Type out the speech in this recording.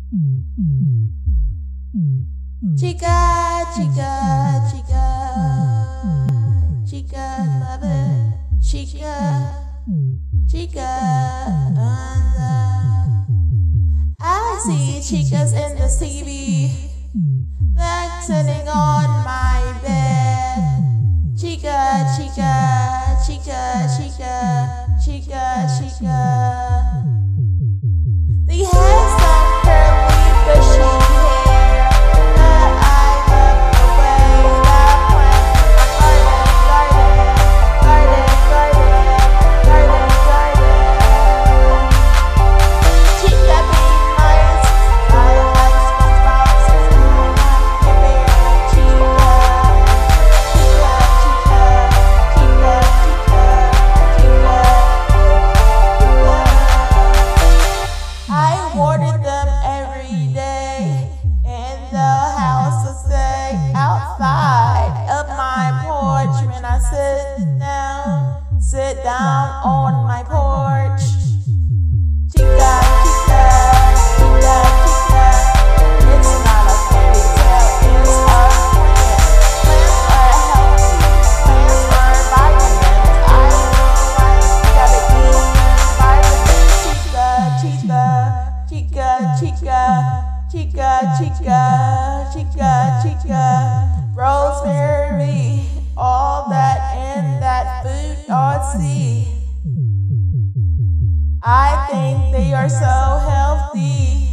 Chica, chica, chica, chica, love it. Chica, chica, I see chicas in the TV, they're sitting on my bed. Chica, chica, chica, chica, chica, chica. They have some curly, bushy hair, but I love the way that when garden. Chica be nice, I like SpongeBob since I give me a chica. Chica, chica, chica, chica, chica. I watered them every day in the house to stay outside of my porch when I sit down on my porch. Chica, chica, chica, chica. It's not a fairy tale, it's a plant. Plants are healthy, plants are vitamins. I know right, gotta eat vitamins. Chica, chica, chica, chica, chica, chica, chica. Rosemary, all that in that food or see. I think they are so healthy.